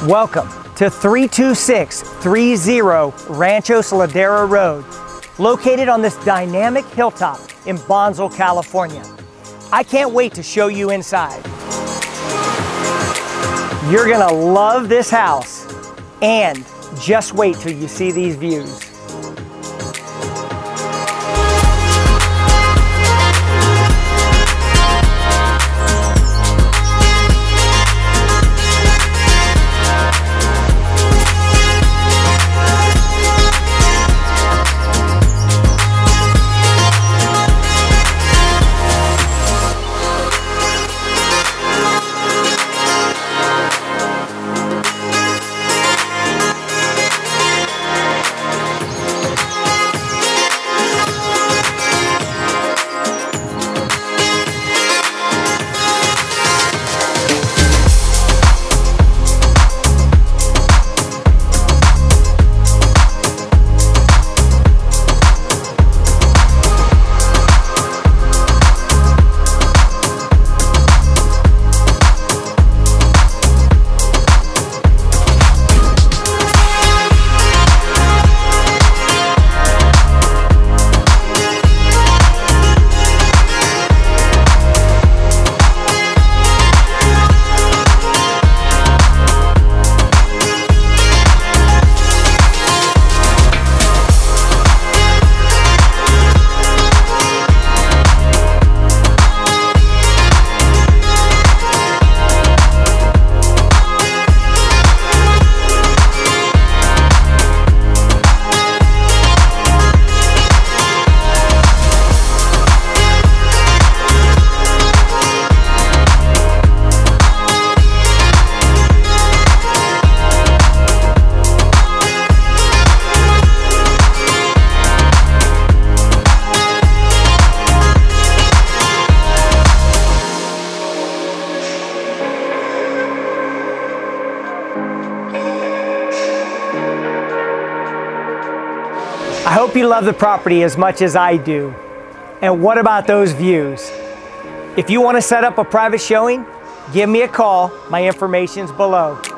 Welcome to 32630 Ranchos Ladera Road, located on this dynamic hilltop in Bonsall, California. I can't wait to show you inside. You're gonna love this house, and just wait till you see these views. I hope you love the property as much as I do. And what about those views? If you want to set up a private showing, give me a call. My information's below.